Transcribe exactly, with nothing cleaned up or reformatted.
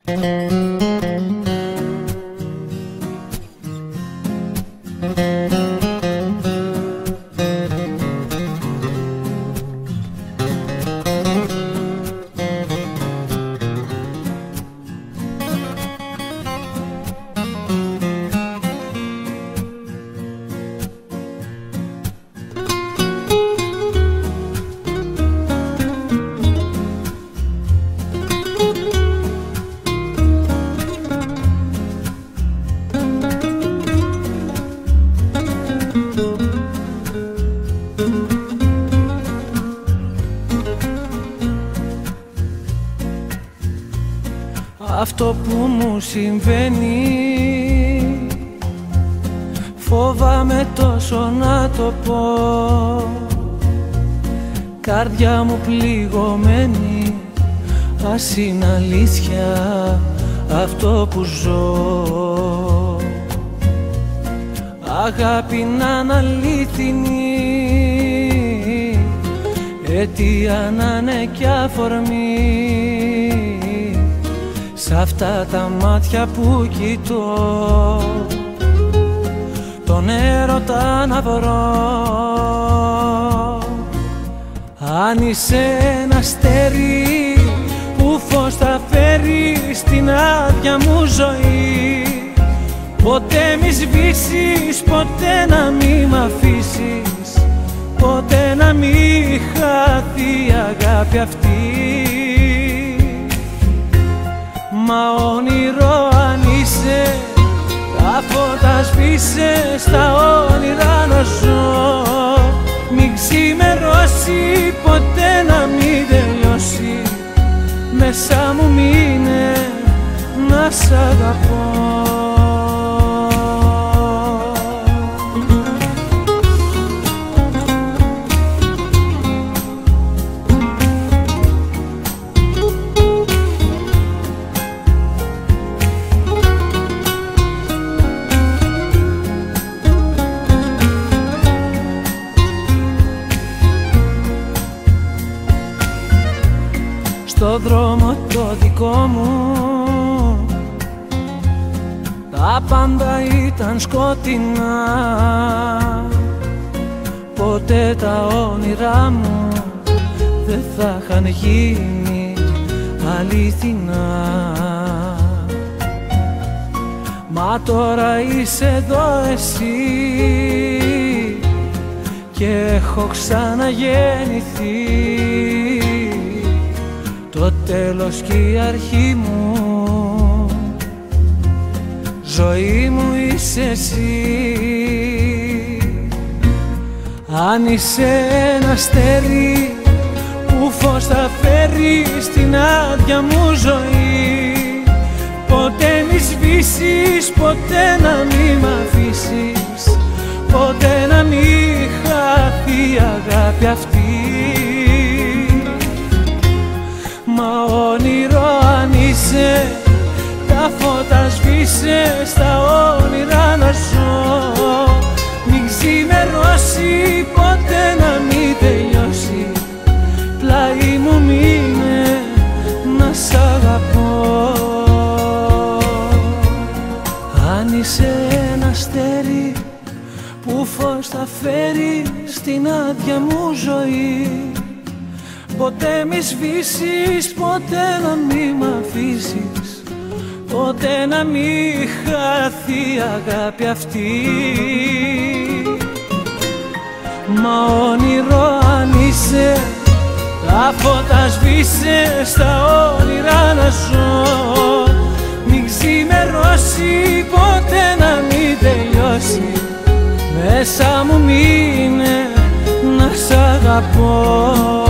Αυτό που μου συμβαίνει φοβάμαι τόσο να το πω. Καρδιά μου πληγωμένη, ας είναι αλήθεια αυτό που ζω. Αγάπη να είναι αλήθινη, αιτία να είναι κι αφορμή. Σ' αυτά τα μάτια που κοιτώ, τον έρωτα να βρω. Αν είσαι ένα αστέρι που φως θα φέρει στην άδεια μου ζωή, ποτέ μη σβήσεις, ποτέ να μη μ' αφήσεις, ποτέ να μη χαθεί η αγάπη αυτή. Μα όνειρο αν είσαι, τα φώτα σβήσε, στα όνειρα να ζω. Μην ξημερώσει, ποτέ να μην τελειώσει, μέσα μου μείνε να σ' αγαπώ. Στο δρόμο το δικό μου τα πάντα ήταν σκοτεινά. Ποτέ τα όνειρά μου δεν θα είχαν γίνει αληθινά. Μα τώρα είσαι εδώ εσύ και έχω ξαναγεννηθεί. Το τέλος και η αρχή μου, ζωή μου είσαι εσύ. Αν είσαι ένα αστέρι που φως θα φέρει στην άδεια μου ζωή, ποτέ μη σβήσεις, ποτέ να μη μ' αφήσεις, ποτέ να μη χαθεί η αγάπη αυτή. Μα όνειρο αν είσαι, τα φώτα σβήσε, στα όνειρα να ζω. Μην ξημερώσει, ποτέ να μην τελειώσει, πλάι μου μείνε να σ' αγαπώ. Αν είσαι ένα αστέρι που φως θα φέρει στην άδεια μου ζωή, ποτέ μη σβήσεις, ποτέ να μη μ' αφήσεις, ποτέ να μη χαθεί η αγάπη αυτή. Μα όνειρο αν είσαι, τα φώτα σβήσε, στα όνειρα να ζω. Μην ξημερώσει, ποτέ να μην τελειώσει, μέσα μου μείνε να σ' αγαπώ.